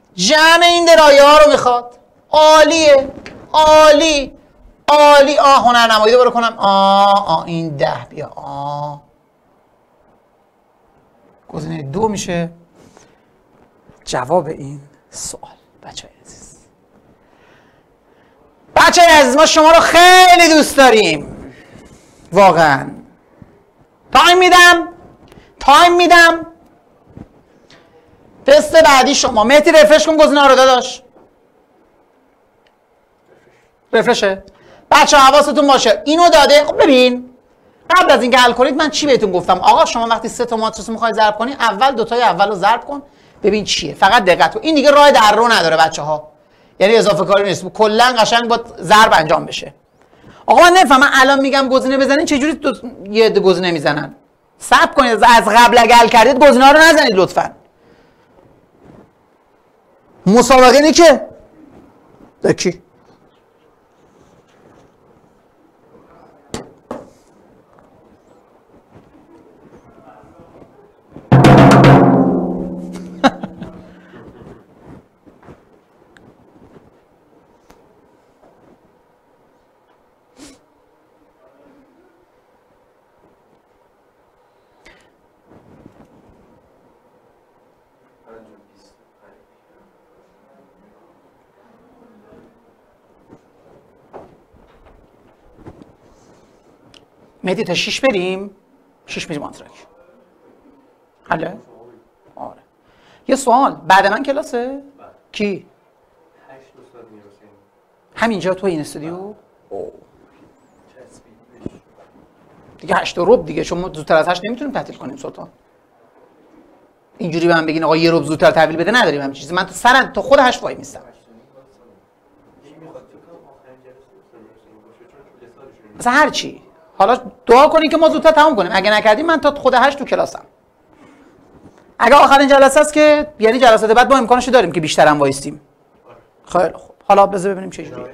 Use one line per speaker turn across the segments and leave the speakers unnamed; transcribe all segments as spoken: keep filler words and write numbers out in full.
جمع این درایه ها رو میخواد. عالیه، عالی عالی. آه هنرنمایی رو کنم. آه آه این ده بیا. آه گزینه دو میشه جواب این سوال. بچه های عزیز، بچه های عزیز، ما شما رو خیلی دوست داریم واقعا. تایم میدم تایم میدم تست بعدی شما. مهدی رفرش کن گزینه ها رو داداش. رفرشه. بچه ها حواستون باشه اینو داده. خب ببین قبل از اینکه حل کنید من چی بهتون گفتم؟ آقا شما وقتی سه تا ماتریس رو میخوای ضرب کنی، اول دو تای اول رو ضرب کن ببین چیه. فقط دقت کن این دیگه راه در رو نداره بچه ها، یعنی اضافه کاری نیست، کلا قشنگ با ضرب انجام بشه. آقا من نمیفهمم، من الان میگم گزینه بزنین چه جوری دو... یه عده گزینه میزنن؟ صبر کنید، از قبل اگه حل کردید گزینه ها رو نزنید لطفاً. مسابقه اینه که دکی مهدی تا شیش بریم. شیش میریم آنتراک. حاله؟ آره. یه سوال بعد من کلاسه؟ کی؟ همینجا تو این استودیو؟ اوه. دیگه هشت و ربع دیگه، چون ما زودتر از هشت نمیتونیم تعطیل کنیم سلطان. اینجوری به من بگین آقا یه ربع زودتر تحویل بده، نداریم همین چیزی. من تو سرن تا خود هشت وای میستم. مثلا هر چی. حالا دعا کنید که ما زودتر تمام کنیم. اگه نکردیم من تا خود هشت تو کلاسم. اگه آخرین جلسه است که یعنی جلسات بعد ما امکانش داریم که بیشتر هم وایستیم. خیلی خوب. حالا بذار ببینیم چه جوری.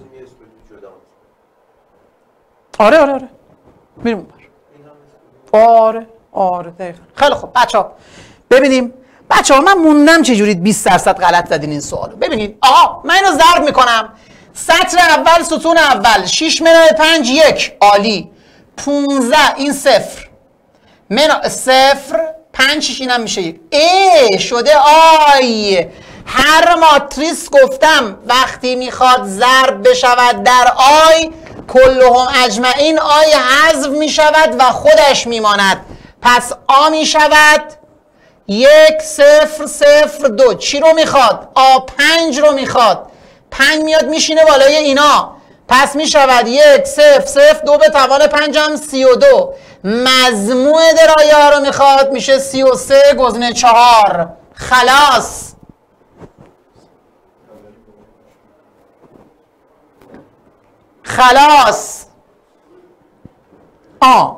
آره آره آره. میریم اونور. آره آره دقیقاً. خیلی خوب بچه‌ها ببینیم. بچه‌ها من موندم چه جوری بیست درصد غلط زدین این سوالو. ببینید آقا من اینو ضرب میکنم. سطر اول ستون اول شش منهای پنج یک. عالی. پونزده این صفر منو صفر پنج شش اینم میشه یک. ای شده آی. هر ماتریس گفتم وقتی میخواد ضرب بشود در آی کلهم اجمعین آی حذف میشود و خودش میماند. پس آ میشود یک صفر صفر دو. چی رو میخواد؟ آ پنج رو میخواد. پنج میاد میشینه بالای اینا، پس میشود یک صفر صفر دو به توان پنج هم سی و دو. مجموع درایه ها رو میخواد، میشه سی و سه گزینه چهار. خلاص. خلاص. آ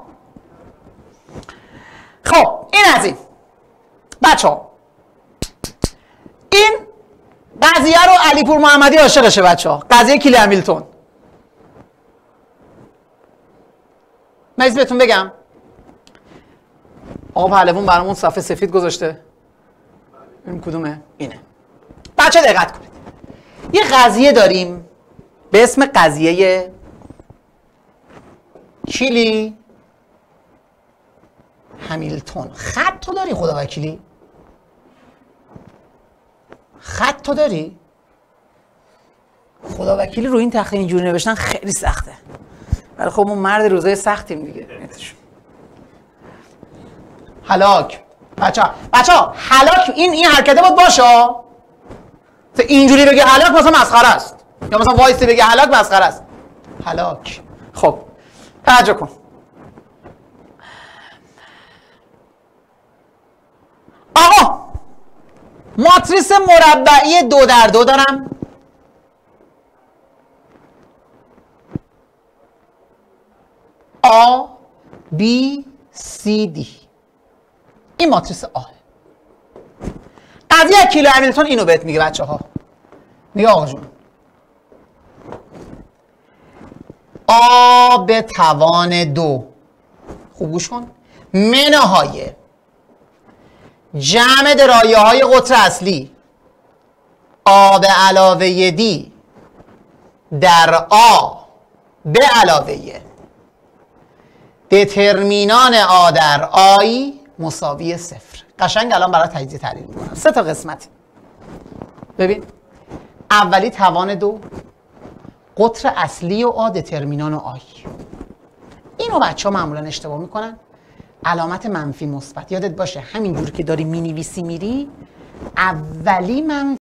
خب این از این. بچه ها این قضیه رو علیپور محمدی عاشقشه بچه ها. قضیه کیلی همیلتون. من از بهتون بگم آقا پهلوان برامون صفحه سفید گذاشته. این کدومه؟ اینه. بچه دقت کنید. یه قضیه داریم به اسم قضیه کیلی همیلتون. خط تو داری خدا وکیلی؟ خط تو داری؟ خدا وکیلی رو این تخته اینجوری نوشتن خیلی سخته. ولی خب ما مرد روزای سختیم دیگه. هلاک. بچه ها بچه ها هلاک این این حرکته باید باشه. اینجوری بگه هلاک مثلا مسخره است، یا مثلا وایسی بگه هلاک مسخره است. هلاک. خب توجه کن. آقا ماتریس مربعی دو در دو دارم. A B C D. این ماتریس آ. قضیه کیلی همیلتون اینو بهت میگه بچه ها. میگه آقا جون آ به توان دو، خوب گوش کن، منهای جمع درایه های قطر اصلی آ به علاوه دی در آ به علاوه دترمینان آ در آی مساوی صفر. قشنگ الان برای تجزیه تحلیل میکنم. سه تا قسمت. ببین اولی توان دو، قطر اصلی و آ، دترمینان و آی. اینو بچه ها معمولا اشتباه میکنن. علامت منفی مثبت. یادت باشه همینجور که داری مینویسی میری اولی منفی